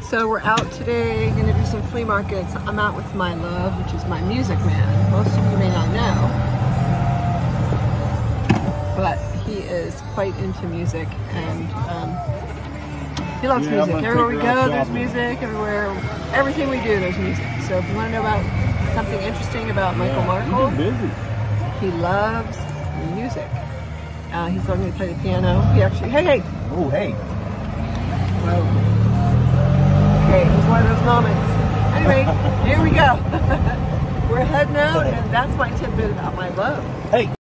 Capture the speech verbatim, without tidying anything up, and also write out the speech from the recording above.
So we're out today, gonna do some flea markets. I'm out with my love, which is my music man. Most of you may not know, but he is quite into music, and um, he loves yeah, music. Everywhere we go, there's music. Everywhere, everything we do, there's music. So if you want to know about something interesting about Michael yeah, Markle, busy. he loves music. Uh, he's learning to play the piano. He actually, hey, hey. Oh, hey. Whoa. Okay, it was one of those moments. Anyway, here we go. We're heading out, and that's my tidbit about my love. Hey.